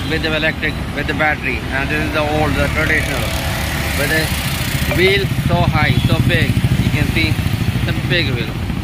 with the electric, with the battery, and this is the old, the traditional, with the wheel so high, so big. You can see the big wheel.